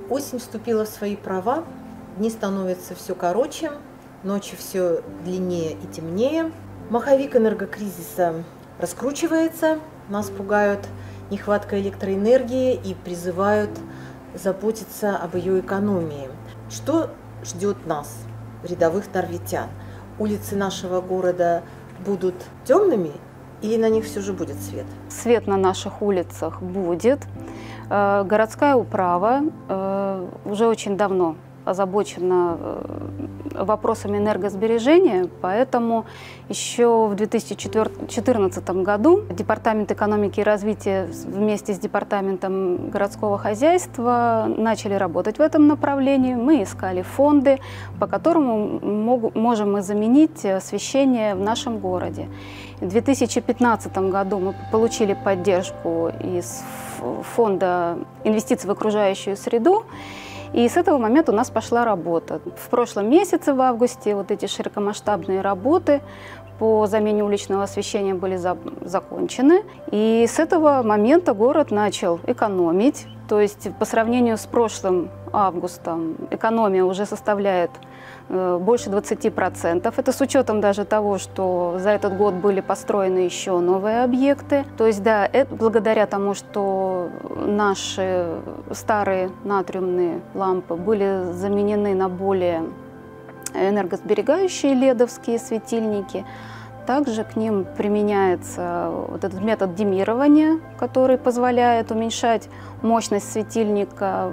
Осень вступила в свои права, дни становятся все короче, ночи все длиннее и темнее. Маховик энергокризиса раскручивается, нас пугают нехватка электроэнергии и призывают заботиться об ее экономии. Что ждет нас, рядовых норвитян? Улицы нашего города будут темными или на них все же будет свет? Свет на наших улицах будет. Городская управа уже очень давно озабочена вопросами энергосбережения, поэтому еще в 2014 году Департамент экономики и развития вместе с Департаментом городского хозяйства начали работать в этом направлении. Мы искали фонды, по которым можем мы заменить освещение в нашем городе. В 2015 году мы получили поддержку из фонда инвестиций в окружающую среду. И с этого момента у нас пошла работа. В прошлом месяце, в августе, вот эти широкомасштабные работы по замене уличного освещения были закончены. И с этого момента город начал экономить. То есть по сравнению с прошлым августом экономия уже составляет больше 20%. Это с учетом даже того, что за этот год были построены еще новые объекты. То есть, да, это благодаря тому, что наши старые натриумные лампы были заменены на более энергосберегающие ледовские светильники. Также к ним применяется вот этот метод диммирования, который позволяет уменьшать мощность светильника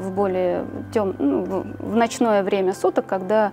в ночное время суток, когда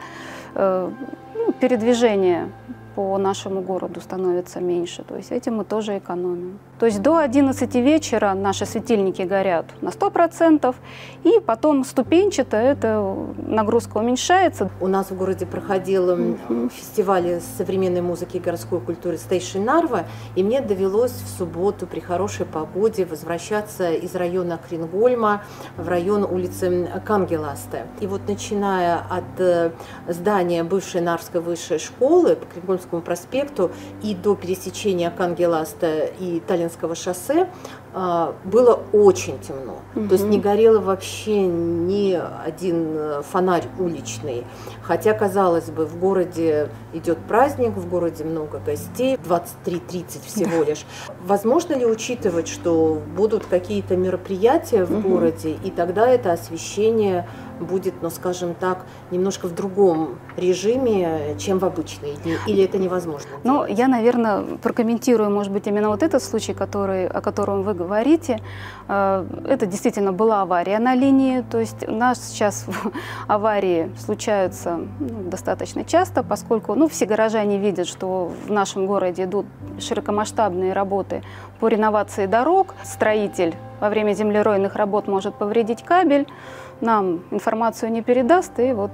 передвижение по нашему городу становится меньше. То есть этим мы тоже экономим. То есть до 11 вечера наши светильники горят на 100%, и потом ступенчато эта нагрузка уменьшается. У нас в городе проходил фестиваль современной музыки и городской культуры Station Narva, и мне довелось в субботу при хорошей погоде возвращаться из района Крингольма в район улицы Кангеласте. И вот начиная от здания бывшей Нарвской высшей школы по Крингольмскому проспекту и до пересечения Кангеласта и Таллинского шоссе было очень темно. То есть не горел вообще ни один фонарь уличный. Хотя, казалось бы, в городе идет праздник, в городе много гостей, 23:30 всего лишь. Возможно ли учитывать, что будут какие-то мероприятия в городе, и тогда это освещение будет, ну, скажем так, немножко в другом режиме, чем в обычные дни? Или это невозможно? Ну, я, наверное, прокомментирую, может быть, именно вот этот случай, о котором вы говорите. Это действительно была авария на линии. То есть у нас сейчас аварии случаются достаточно часто, поскольку все горожане видят, что в нашем городе идут широкомасштабные работы по реновации дорог. Строитель во время землеройных работ может повредить кабель, нам информацию не передаст, и вот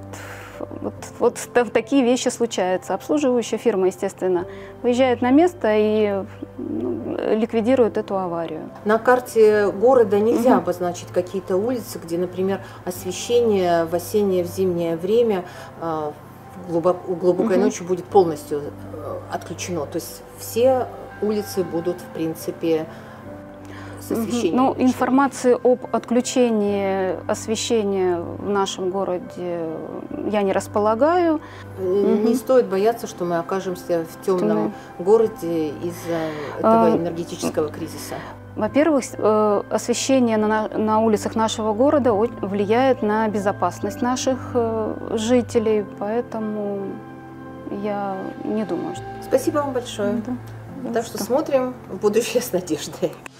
такие вещи случаются. Обслуживающая фирма, естественно, выезжает на место и ликвидирует эту аварию. На карте города нельзя обозначить какие-то улицы, где, например, освещение в осеннее, в зимнее время глубокой ночью будет полностью отключено. То есть все улицы будут, в принципе, с освещением. Информации об отключении освещения в нашем городе я не располагаю. Не стоит бояться, что мы окажемся в темном городе из-за этого энергетического кризиса. Во-первых, освещение на улицах нашего города влияет на безопасность наших жителей, поэтому я не думаю, что... Спасибо вам большое. Так что смотрим в будущее с надеждой.